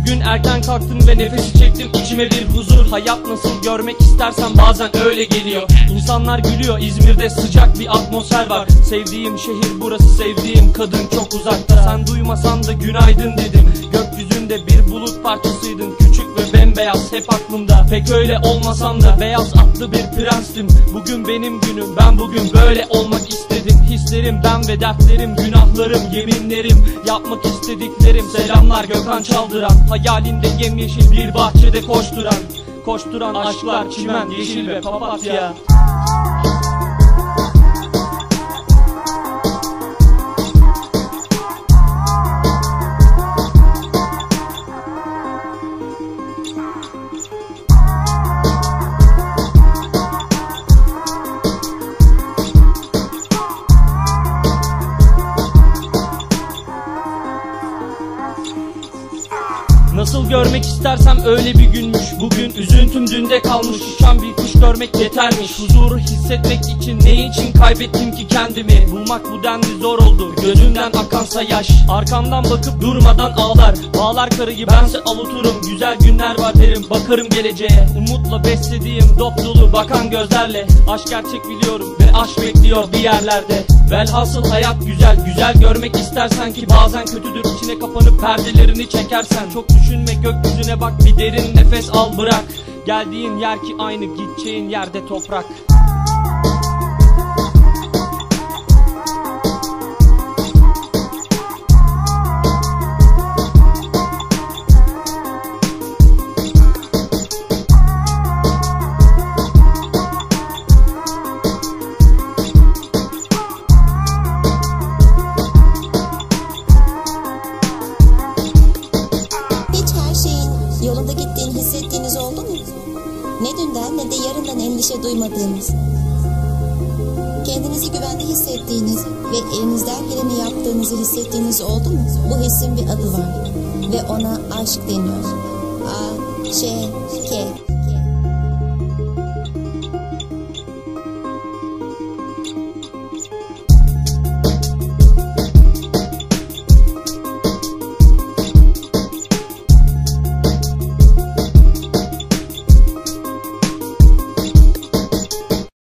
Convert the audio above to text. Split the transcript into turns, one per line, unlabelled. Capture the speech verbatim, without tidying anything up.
Bugün erken kalktım ve nefesi çektim, içime bir huzur. Hayat nasıl görmek istersen bazen öyle geliyor. İnsanlar gülüyor, İzmir'de sıcak bir atmosfer var. Sevdiğim şehir burası, sevdiğim kadın çok uzakta. Sen duymasan da günaydın dedim. Gökyüzünde bir bulut parçasıydın, küçük ve bembeyaz hep aklımda. Pek öyle olmasam da beyaz atlı bir prenstim. Bugün benim günüm, ben bugün böyle olmak istedim. Hislerim ben ve dertlerim, günahlarım, yeminlerim, yapmak istediklerim. Selamlar Gökhan Çaldıran, hayalinde yemyeşil bir bahçede koşturan. Koşturan aşklar, çimen, yeşil ve papatya. Nasıl görmek istersem öyle bir günmüş bugün. Üzüntüm dünde kalmış, uçan bir kuş görmek yetermiş. Huzuru hissetmek için ne için kaybettim ki kendimi? Bulmak bu denli zor oldu, gözümden akansa yaş. Arkamdan bakıp durmadan ağlar, bağlar karıyı bense avuturum. Güzel günler var derim, bakarım geleceğe. Umutla beslediğim dop dolu bakan gözlerle. Aşk gerçek biliyorum ve aşk bekliyor bir yerlerde. Velhasıl hayat güzel, güzel görmek istersen ki bazen kötüdür. İçine kapanıp perdelerini çekersen. Çok düşünme, gökyüzüne bak, bir derin nefes al bırak. Geldiğin yer ki aynı, gideceğin yerde toprak.
Yolunda gittiğini hissettiğiniz oldu mu? Ne dünden ne de yarından endişe duymadığınız, kendinizi güvende hissettiğiniz ve elinizden geleni yaptığınızı hissettiğiniz oldu mu? Bu hissin bir adı var ve ona aşk deniyor. A, Ş, K.